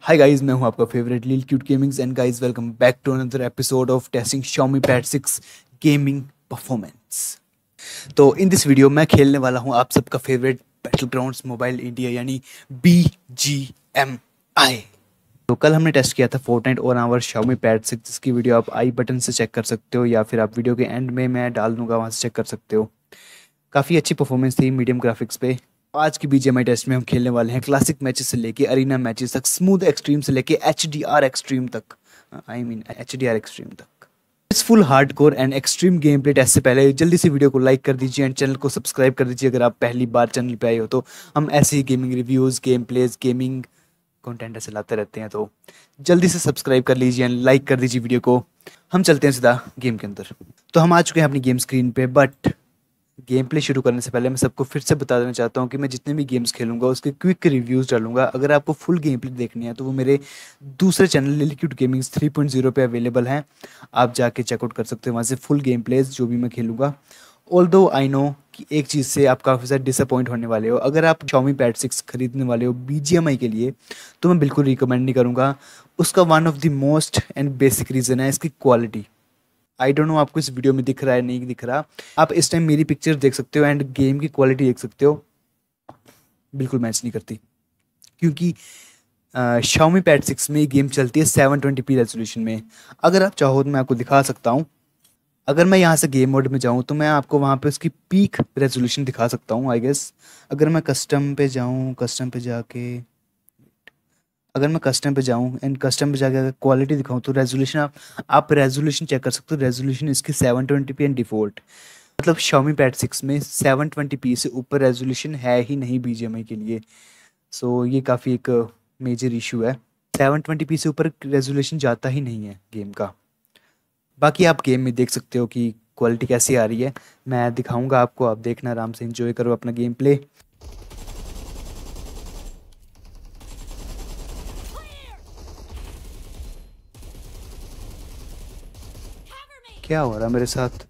Hi guys, मैं हूं आपका favourite lil cute gamings and guys welcome back to another episode of testing Xiaomi Pad 6 gaming performance. तो in this video मैं खेलने वाला हूं आप सबका फेवरेट बैटलग्राउंड्स मोबाइल इंडिया यानी BGMI। तो कल हमने टेस्ट किया था फोर्टनाइट और आवर Xiaomi Pad 6, जिसकी वीडियो आप आई बटन से चेक कर सकते हो या फिर आप वीडियो के एंड में मैं डाल दूंगा, वहां से चेक कर सकते हो। काफ़ी अच्छी परफॉर्मेंस थी मीडियम ग्राफिक्स पे। आज की बीजीएमआई टेस्ट में हम खेलने वाले हैं क्लासिक मैचेस से लेके अरीना मैचेस तक, स्मूथ एक्सट्रीम से लेके HDR एक्सट्रीम तक, HDR एक्सट्रीम तक। इस full hardcore and extreme game play test से पहले जल्दी से वीडियो को लाइक कर दीजिए एंड चैनल को सब्सक्राइब कर दीजिए अगर आप पहली बार चैनल पे आए हो। तो हम ऐसे ही gaming reviews, game plays, gaming content ऐसे लाते रहते हैं, तो जल्दी से सब्सक्राइब कर लीजिए एंड लाइक कर दीजिए वीडियो को। हम चलते हैं सीधा गेम के अंदर। तो हम आ चुके हैं अपनी गेम स्क्रीन पे, बट गेम प्ले शुरू करने से पहले मैं सबको फिर से बता देना चाहता हूँ कि मैं जितने भी गेम्स खेलूंगा उसके क्विक रिव्यूज़ डालूंगा। अगर आपको फुल गेम प्ले देखनी है तो वो मेरे दूसरे चैनल लिल क्यूट गेमिंग्स 3.0 पे अवेलेबल हैं। आप जाके चेकआउट कर सकते हो वहाँ से फुल गेम प्लेज जो भी मैं खेलूंगा। ऑल्दो आई नो कि एक चीज़ से आप काफ़ी ज़्यादा डिसअपॉइंट होने वाले हो। अगर आप Xiaomi Pad 6 खरीदने वाले हो BGMI के लिए तो मैं बिल्कुल रिकमेंड नहीं करूँगा। उसका one of the most and basic reason है इसकी क्वालिटी। आई डोंट नो आपको इस वीडियो में दिख रहा है नहीं दिख रहा। आप इस टाइम मेरी पिक्चर देख सकते हो एंड गेम की क्वालिटी देख सकते हो, बिल्कुल मैच नहीं करती। क्योंकि Xiaomi Pad 6 में ये गेम चलती है 720p रेजोल्यूशन में। अगर आप चाहो तो मैं आपको दिखा सकता हूँ। अगर मैं यहाँ से गेम मोड में जाऊँ तो मैं आपको वहाँ पे उसकी पीक रेजोल्यूशन दिखा सकता हूँ आई गेस। अगर मैं कस्टम पे जाऊँ, कस्टम पे जाके अगर मैं कस्टम पे जाऊँ एंड कस्टम पे जाके अगर क्वालिटी दिखाऊँ तो रेजोल्यूशन आप रेजोल्यूशन चेक कर सकते हो। रेजोल्यूशन इसकी 720p एंड डिफ़ॉल्ट, मतलब Xiaomi Pad 6 में 720p से ऊपर रेजोल्यूशन है ही नहीं BGMI के लिए। सो ये काफ़ी एक मेजर इशू है। 720p से ऊपर रेजोल्यूशन जाता ही नहीं है गेम का। बाकी आप गेम में देख सकते हो कि क्वालिटी कैसी आ रही है। मैं दिखाऊंगा आपको, आप देखना, आराम से एंजॉय करो अपना गेम प्ले। क्या हो रहा है मेरे साथ?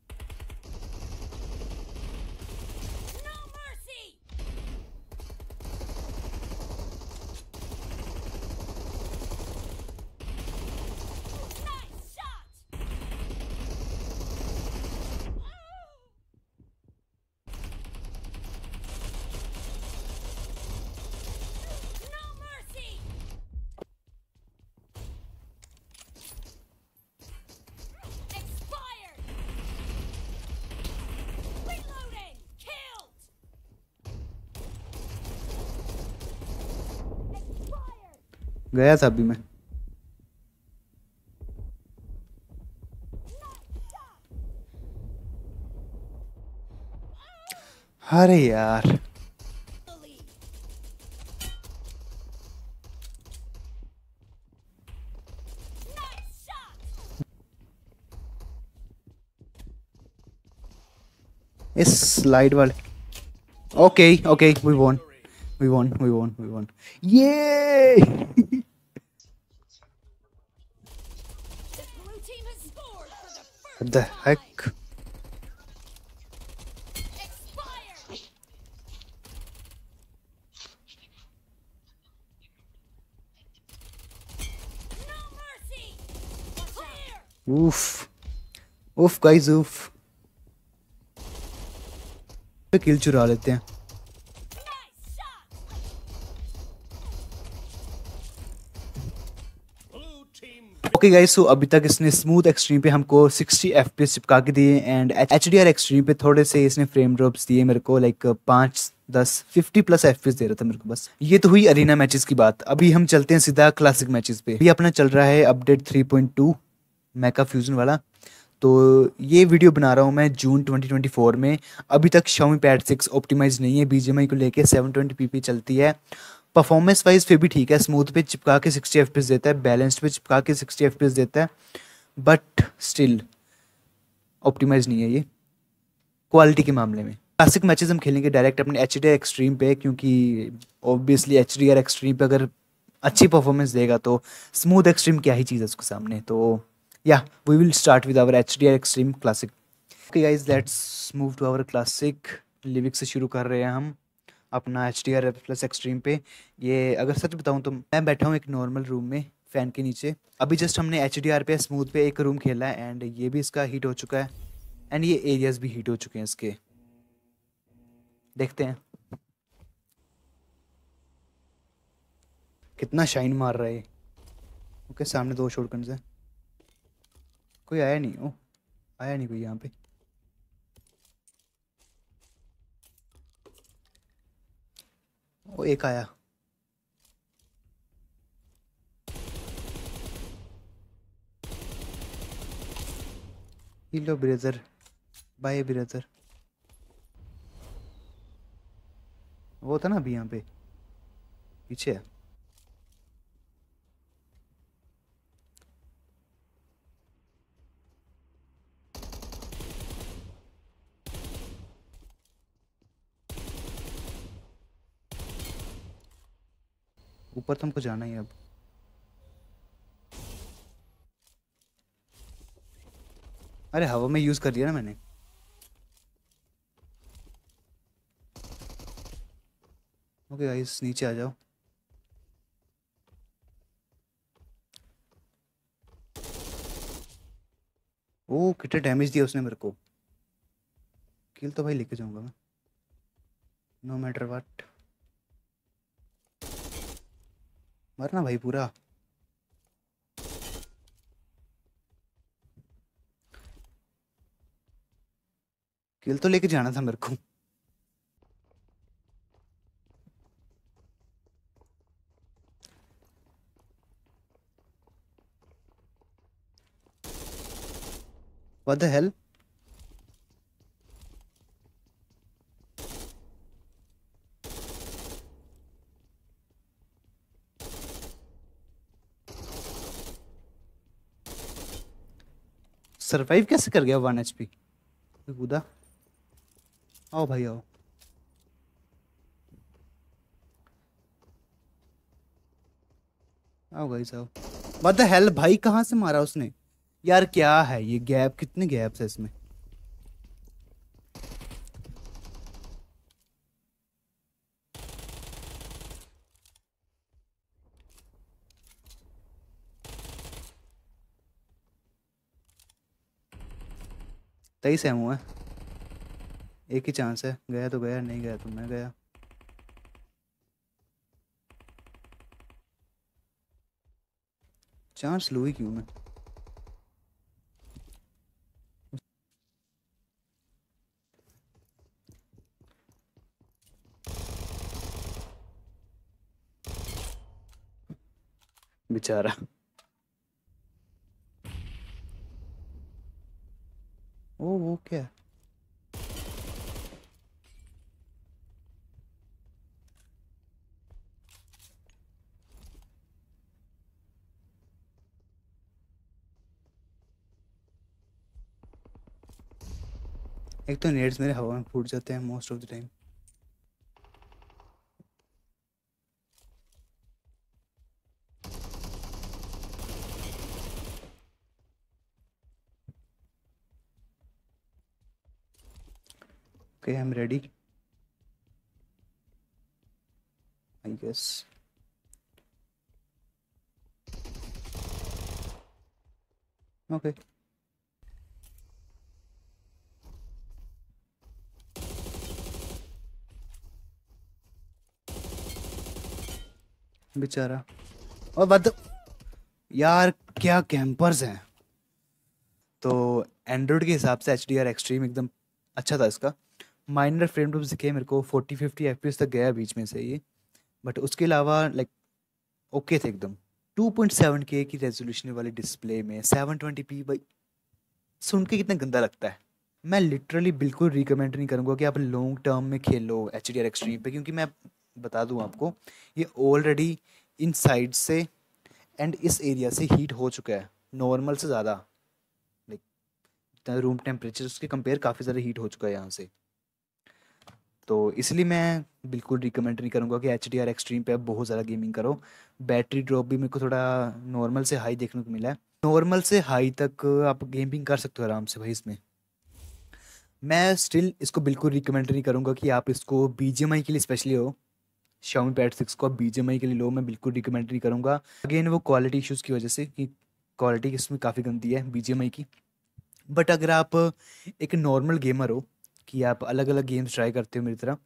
गया था अभी मैं। अरे यार, इस स्लाइड वाले। ओके ओके, वी वॉन ये द हेक। उफ उफ गाइस उफ, पे किल चुरा लेते हैं। ओके गाइस, सो अभी तक इसने स्मूथ एक्सट्रीम पे हमको 60 FPS चिपका के दिए एंड HDR एक्सट्रीम पे थोड़े से इसने फ्रेम ड्रॉप्स दिए मेरे को, लाइक 5, 10, 50+ FPS दे रहा था मेरे को बस। ये तो हुई अरीना मैचेस की बात। अभी हम चलते हैं सीधा क्लासिक मैचेस पे। अभी अपना चल रहा है अपडेट 3.2 मेका फ्यूजन वाला। तो ये वीडियो बना रहा हूँ मैं जून 2024 में। अभी तक Xiaomi Pad 6 ऑप्टिमाइज नहीं है, BGMI को लेके 720p पे चलती है। परफॉर्मेंस वाइज फिर भी ठीक है, स्मूथ पे चिपका के 60 FPS देता है, बैलेंस्ड पे चिपका के 60 FPS देता है, बट स्टिल ऑप्टिमाइज नहीं है ये क्वालिटी के मामले में। क्लासिक मैचेस हम खेलेंगे डायरेक्ट अपने HDR एक्सट्रीम पे, क्योंकि ऑब्वियसली HDR एक्सट्रीम पे अगर अच्छी परफॉर्मेंस देगा तो स्मूथ एक्सट्रीम क्या ही चीज़ है उसके सामने। तो या we will start with our HDR extreme classic. Okay guys, let's move to our classic. Livik से शुरू कर रहे हैं हम। अपना H D R plus extreme पे। ये अगर सच बताऊँ तो मैं बैठा हूँ एक नॉर्मल रूम में फ़ैन के नीचे। अभी जस्ट हमने एच डी आर पे स्मूथ पे एक रूम खेला है एंड ये भी इसका हीट हो चुका है एंड ये एरियाज भी हीट हो चुके हैं इसके। देखते हैं कितना शाइन मार रहा है। ओके सामने दो शॉटगन्स हैं। कोई आया नहीं। ओ आया नहीं कोई यहाँ पे। ओ एक आया। Hello brother. Bye brother. वो था ना अभी यहाँ पे पीछे है। ऊपर तुमको जाना ही है अब। अरे हवा में यूज़ कर लिया ना मैंने। ओके गाइस नीचे आ जाओ। ओ कितना डैमेज दिया उसने मेरे को। किल तो भाई लेके जाऊंगा मैं नो मैटर व्हाट। मरना भाई पूरा। किल तो लेके जाना था मेरे को। What the hell. सरवाइव कैसे कर गया 1 HP। कूदा। आओ भाई आओ। आओ गाइस आओ। व्हाट द हेल भाई कहाँ से मारा उसने। यार क्या है ये गैप कितने गैप्स है इसमें। तेईस एमओ है। एक ही चांस है गया तो गया नहीं गया तो मैं गया। चांस लू ही क्यों मैं। बेचारा। ओ वो क्या। एक तो नेट्स मेरे हवा में फूट जाते हैं most of the time. Okay I am ready I guess. Okay बेचारा। और बद यार क्या कैंपर्स हैं। तो एंड्रॉइड के हिसाब से एच डी आर एक्सट्रीम एकदम अच्छा था इसका। माइनर फ्रेम ड्रॉप्स दिखे मेरे को 40-50 FPS तक गया बीच में से ये। बट उसके अलावा लाइक ओके थे एकदम। 2.7K की रेजोल्यूशन वाली डिस्प्ले में 720p भाई सुन के कितना गंदा लगता है। मैं लिटरली बिल्कुल रिकमेंड नहीं करूँगा कि आप लॉन्ग टर्म में खेलो एच डी आर एक्सट्रीम पे, क्योंकि मैं बता दूँ आपको ये ऑलरेडी इन साइड से एंड इस एरिया से हीट हो चुका है नॉर्मल से ज़्यादा। लाइक रूम टेम्परेचर उसके कंपेयर काफ़ी ज़्यादा हीट हो चुका है यहाँ से। तो इसलिए मैं बिल्कुल रिकमेंड नहीं करूँगा कि एच डी आर एक्सट्रीम पे आप बहुत ज़्यादा गेमिंग करो। बैटरी ड्रॉप भी मेरे को थोड़ा नॉर्मल से हाई देखने को मिला है। नॉर्मल से हाई तक आप गेमिंग कर सकते हो आराम से भाई इसमें। मैं स्टिल इसको बिल्कुल रिकमेंड नहीं करूँगा कि आप इसको बीजीएमआई के लिए स्पेशली हो। Xiaomi Pad 6 को आप बीजीएमआई के लिए लो, मैं बिल्कुल रिकमेंड नहीं करूँगा। अगेन वो क्वालिटी इश्यूज़ की वजह से कि क्वालिटी इसमें काफ़ी गंदी है बीजीएमआई की। बट अगर आप एक नॉर्मल गेमर हो कि आप अलग अलग गेम्स ट्राई करते हो मेरी तरह,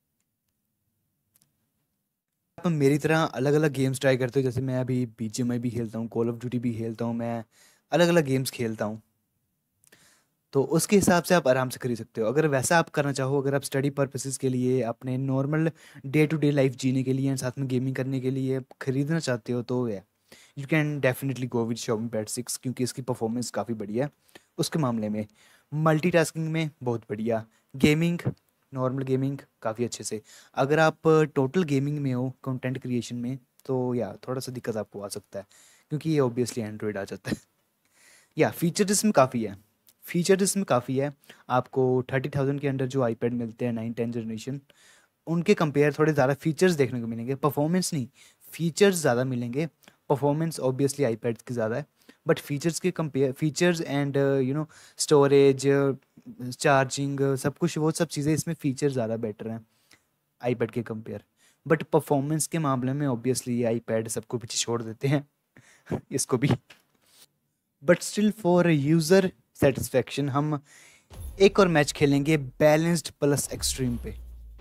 आप मेरी तरह अलग अलग गेम्स ट्राई करते हो, जैसे मैं अभी बीजीएमआई भी खेलता हूँ, कॉल ऑफ ड्यूटी भी खेलता हूँ, मैं अलग अलग गेम्स खेलता हूँ, तो उसके हिसाब से आप आराम से खरीद सकते हो। अगर वैसा आप करना चाहो, अगर आप स्टडी पर्पसेस के लिए अपने normal day to day life जीने के लिए साथ में गेमिंग करने के लिए खरीदना चाहते हो, तो you can definitely go with Xiaomi Pad 6, क्योंकि इसकी परफॉर्मेंस काफ़ी बढ़िया है उसके मामले में। मल्टीटास्किंग में बहुत बढ़िया, गेमिंग, नॉर्मल गेमिंग काफ़ी अच्छे से। अगर आप टोटल गेमिंग में हो, कंटेंट क्रिएशन में, तो या थोड़ा सा दिक्कत आपको आ सकता है, क्योंकि ये ऑब्वियसली एंड्रॉयड आ जाता है। या फीचर्स इसमें काफ़ी है, फीचर्स इसमें काफ़ी है। आपको 30,000 के अंडर जो आईपैड मिलते हैं 9-10 जनरेशन, उनके कंपेयर थोड़े ज़्यादा फीचर्स देखने को मिलेंगे, परफॉर्मेंस नहीं, फीचर्स ज़्यादा मिलेंगे। परफॉर्मेंस ऑब्वियसली आईपैड की ज़्यादा है, बट फीचर्स के compare, features and storage, charging, सब कुछ वो सब चीज़ें इसमें फीचर ज़्यादा बेटर हैं आईपैड के कंपेयर। बट परफॉर्मेंस के मामले में ऑब्वियसली आईपैड सबको पीछे छोड़ देते हैं इसको भी। But still for user satisfaction हम एक और मैच खेलेंगे बैलेंस्ड प्लस एक्सट्रीम पे।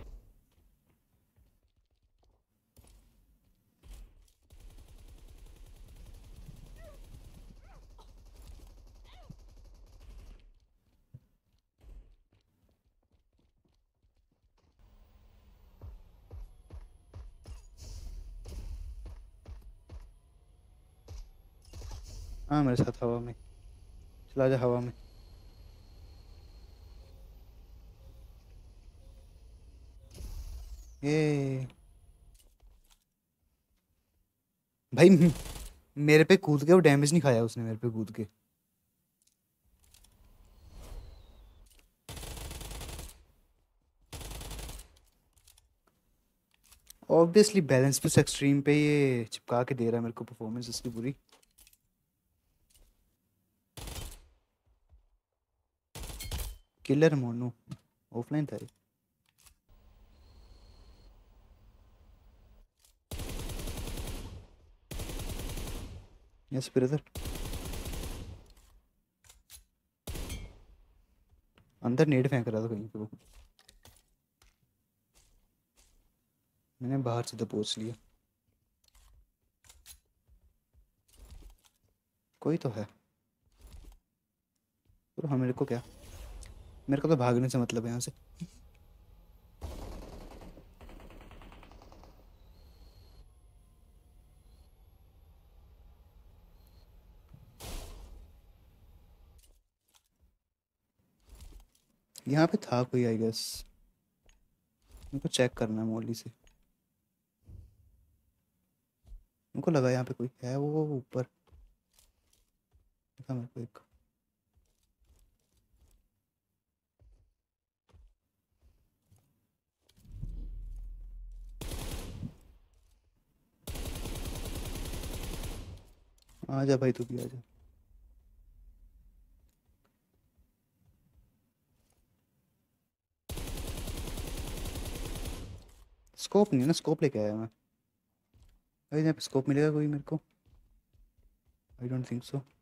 हाँ, मेरे साथ हवा में, चला जा हवा में। ये भाई मेरे पे कूद के वो डैमेज नहीं खाया उसने, मेरे पे कूद के। ऑब्वियसली बैलेंस प्लस एक्सट्रीम पे ये चिपका के दे रहा है मेरे को परफॉर्मेंस इसकी पूरी। किलर मोनू ऑफलाइन था ये। Yes brother. अंदर नेड फेंक रहा था कहीं पे वो, मैंने बाहर से तो पहुंच लिया। कोई तो है। तो हाँ, मेरे को क्या, मेरे को तो भागने से मतलब है यहाँ से। यहाँ पे था कोई आई गेस, मेरे को चेक करना है मोली से। मेरे को लगा यहाँ पे कोई है, वो ऊपर दिखा मेरे को एक। आ जा भाई, तू भी आ जा। स्कोप नहीं है ना, स्कोप लेके आया मैं। अरे यहाँ पे स्कोप मिलेगा कोई मेरे को? I don't think so.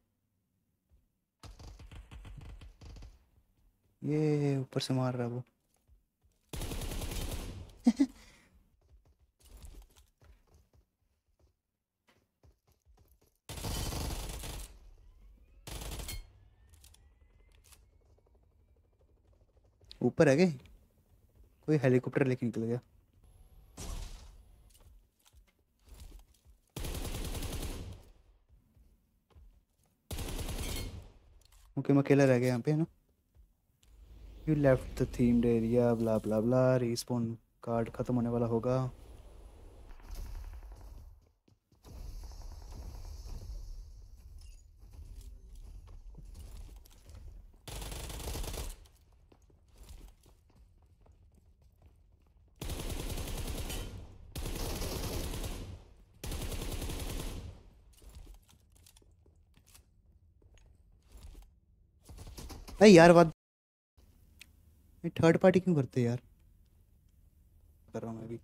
ये ऊपर से मार रहा है वो। ऊपर है क्या? कोई हेलीकॉप्टर लेके निकल गया। ओके, मैं अकेला रह गया यहाँ पे, है ना? You left the themed area, blah blah blah, respawn card खत्म होने वाला होगा। भाई यार बात, ये थर्ड पार्टी क्यों करते हैं यार? कर रहा हूँ मैं भी।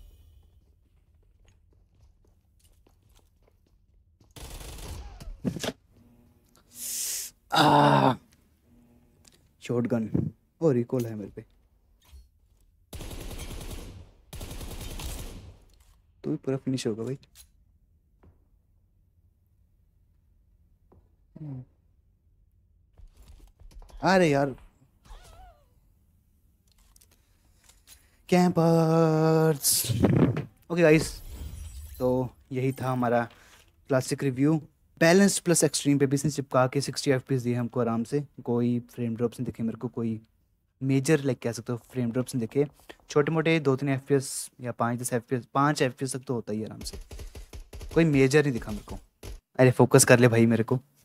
आ शॉटगन। ओ रिकॉल है मेरे पे। तो भी पूरा फिनिश होगा भाई। अरे यार कैंपर्स। ओके गाइस, तो यही था हमारा classic review. Balance plus extreme पे भी इसने चिपका के 60 एफपीएस दिए हमको आराम से। कोई फ्रेम ड्रॉप्स नहीं दिखे मेरे को, कोई मेजर लाइक कह सकते हो फ्रेम ड्रॉप्स नहीं दिखे। छोटे मोटे 2-3 एफपीएस या 5-10 एफपीएस, 5 एफपीएस तक तो होता ही है आराम से। कोई मेजर नहीं दिखा मेरे को। अरे फोकस कर ले भाई मेरे को।